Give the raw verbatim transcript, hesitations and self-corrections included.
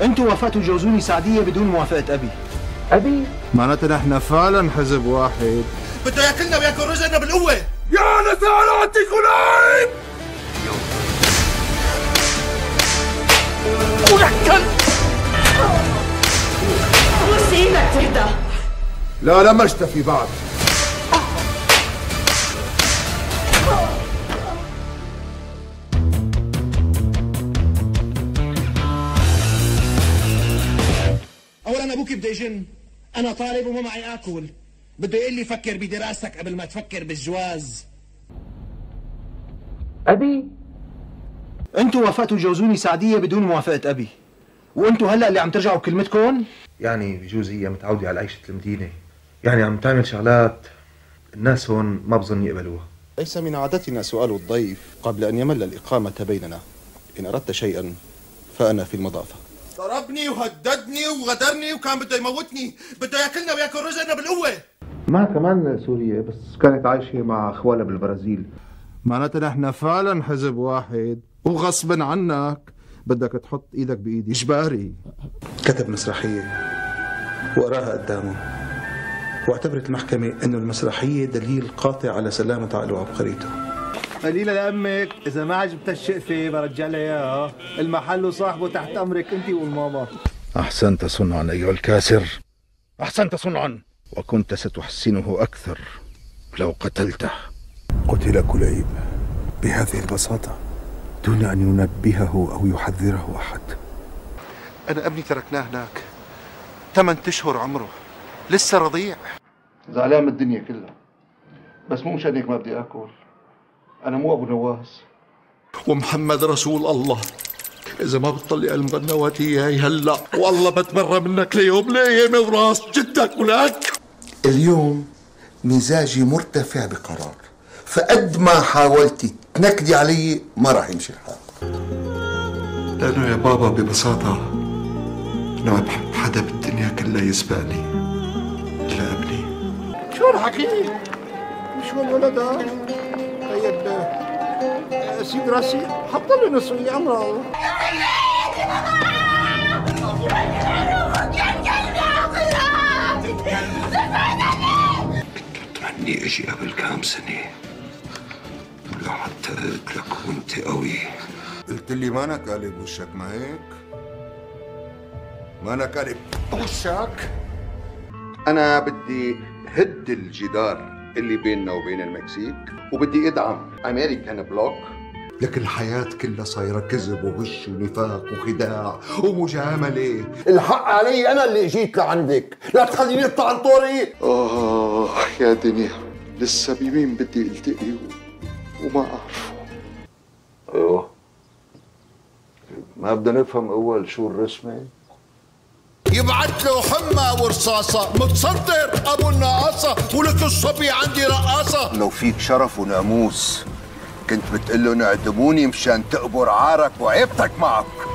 انتوا وافقتوا تجوزوني سعدية بدون موافقة ابي. ابي؟ معناتها نحن فعلا حزب واحد. بده ياكلنا وياكل رزقنا بالقوة. يا نسالاتي كليب! ولكن بص ايدك تهدى. لا لما اشتفي بعد. اولا ابوك بده يجن، انا طالب وما معي اكل، بده يقول لي فكر بدراستك قبل ما تفكر بالجواز. ابي؟ انتوا وافقتوا تجوزوني سعدية بدون موافقة ابي، وانتوا هلا اللي عم ترجعوا بكلمتكم؟ يعني بجوز هي متعودة على عيشة المدينة، يعني عم تعمل شغلات الناس هون ما بظن يقبلوها. ليس من عادتنا سؤال الضيف قبل أن يمل الإقامة بيننا. إن أردت شيئا فأنا في المضافة. ضربني وهددني وغدرني وكان بده يموتني، بده ياكلنا وياكل رزقنا بالقوة. ما كمان سوريا بس كانت عايشة مع أخوالها بالبرازيل. معناتها نحن فعلا حزب واحد، وغصبا عنك بدك تحط ايدك بايدي اجباري. كتب مسرحية وأراها قدامه، واعتبرت المحكمة أنه المسرحية دليل قاطع على سلامة عقله وعبقريته. قليلة لأمك، إذا ما عجبتها الشقفة برجع لها إياها، المحل وصاحبه تحت أمرك أنت والماما. أحسنت صنعا أيها الكاسر، أحسنت صنعا، وكنت ستحسنه أكثر لو قتلته. قتل كليب بهذه البساطة دون أن ينبهه أو يحذره أحد. أنا ابني تركناه هناك ثمان أشهر عمره، لسه رضيع. زعلان من الدنيا كلها، بس مو مشان هيك ما بدي آكل. أنا مو أبو نواس. ومحمد رسول الله، إذا ما بتطلع المغنوات إياي هلا والله بتبرى منك ليوم لأيام وراس جدك ولك. اليوم مزاجي مرتفع بقرار، فقد ما حاولتي تنكدي علي ما راح يمشي الحال. لأنه يا بابا ببساطة أنا ما بحب حدا بالدنيا كلها يسبقني إلا ابني. شو الحكي؟ شو الولد هذا؟ طيب سيد راسي حط له نص عمره. تمني اجي قبل كام سنة لحتى قلت لك وانت قوي. قلت لي ما أنا قالب وشك، ما هيك؟ ما أنا قالب وشك؟ أنا بدي هد الجدار اللي بيننا وبين المكسيك، وبدي ادعم امريكان بلوك. لكن الحياة كلها صايرة كذب وغش ونفاق وخداع ومجاملة. الحق علي أنا اللي جيت لعندك، لا تخليني أطلع عن طوري. آه يا دنيا، لسه بمين بدي التقي وما أعرفه. أيوه، ما بدنا نفهم أول شو الرسمة؟ يبعت له حمى ورصاصة، متصدر أبو النقاصة، ولك الصبي عندي رقاصة. لو فيك شرف وناموس كنت بتقول له اعدموني مشان تقبر عارك وعيبتك معك.